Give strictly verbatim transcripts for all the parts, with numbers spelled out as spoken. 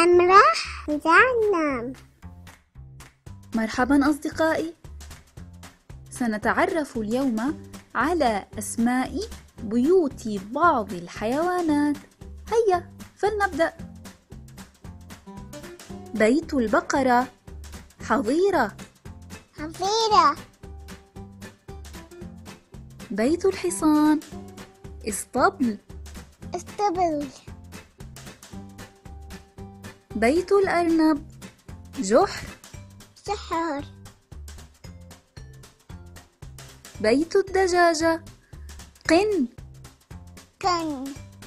أمرح جهنم. مرحبا أصدقائي، سنتعرف اليوم على أسماء بيوت بعض الحيوانات. هيا فلنبدأ. بيت البقرة حظيرة. حظيرة. بيت الحصان اسطبل. اسطبل. بيت الأرنب جحر. سحر. بيت الدجاجة قن. كن.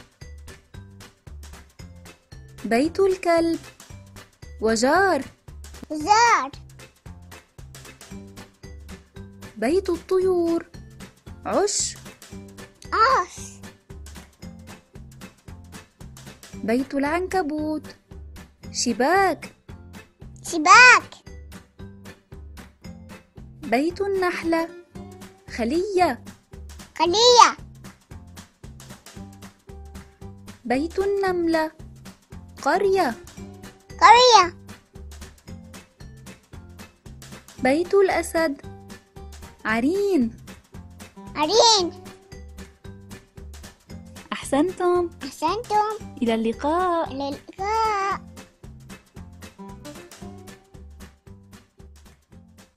بيت الكلب وجار. زار. بيت الطيور عش. عاص. بيت العنكبوت شباك. شباك. بيت النحلة خلية. خلية. بيت النملة قرية. قرية. بيت الأسد عرين. عرين. أحسنتم. أحسنتم. إلى اللقاء. إلى اللقاء.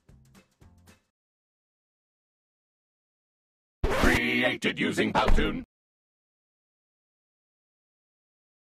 Created using Powtoon.